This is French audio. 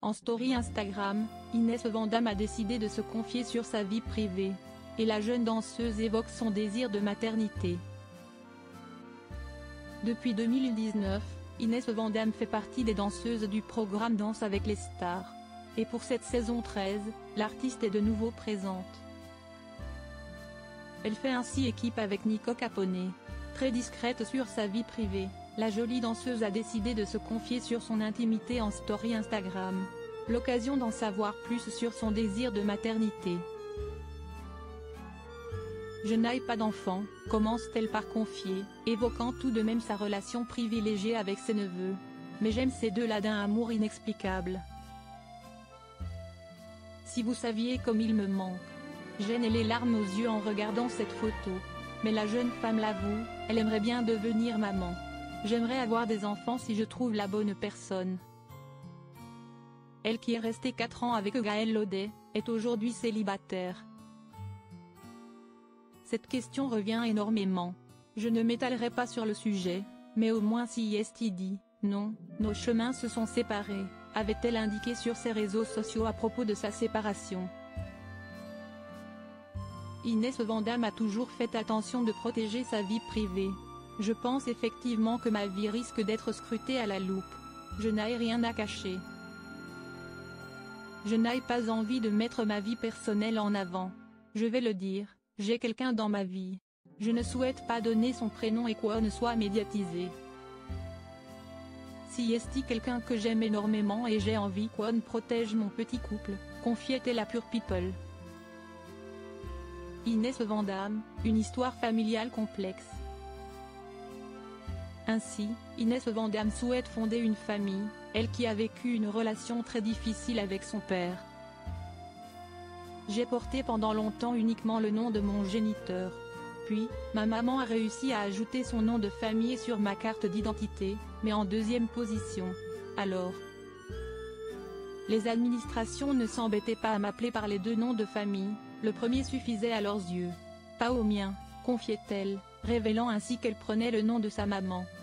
En story Instagram, Inès Van Damme a décidé de se confier sur sa vie privée. Et la jeune danseuse évoque son désir de maternité. Depuis 2019, Inès Van Damme fait partie des danseuses du programme Danse avec les stars. Et pour cette saison 13, l'artiste est de nouveau présente. Elle fait ainsi équipe avec Nico Capone. Très discrète sur sa vie privée, la jolie danseuse a décidé de se confier sur son intimité en story Instagram. L'occasion d'en savoir plus sur son désir de maternité. Je n'ai pas d'enfant, commence-t-elle par confier, évoquant tout de même sa relation privilégiée avec ses neveux. Mais j'aime ces deux-là d'un amour inexplicable. Si vous saviez comme il me manque. J'ai les larmes aux yeux en regardant cette photo. Mais la jeune femme l'avoue, elle aimerait bien devenir maman. J'aimerais avoir des enfants si je trouve la bonne personne. Elle qui est restée 4 ans avec Gaël Laudet, est aujourd'hui célibataire. Cette question revient énormément. Je ne m'étalerai pas sur le sujet, mais au moins si Yesti dit « Non, nos chemins se sont séparés », avait-elle indiqué sur ses réseaux sociaux à propos de sa séparation. Inès Van Damme a toujours fait attention de protéger sa vie privée. Je pense effectivement que ma vie risque d'être scrutée à la loupe. Je n'ai rien à cacher. Je n'ai pas envie de mettre ma vie personnelle en avant. Je vais le dire, j'ai quelqu'un dans ma vie. Je ne souhaite pas donner son prénom et quoi ne soit médiatisé. Si est-il quelqu'un que j'aime énormément et j'ai envie qu'on protège mon petit couple, confiait-elle à Pure People. Inès Van Damme, une histoire familiale complexe. Ainsi, Inès Van Damme souhaite fonder une famille, elle qui a vécu une relation très difficile avec son père. J'ai porté pendant longtemps uniquement le nom de mon géniteur. Puis, ma maman a réussi à ajouter son nom de famille sur ma carte d'identité, mais en deuxième position. Alors, les administrations ne s'embêtaient pas à m'appeler par les 2 noms de famille, le premier suffisait à leurs yeux. Pas au mien, confiait-elle, révélant ainsi qu'elle prenait le nom de sa maman.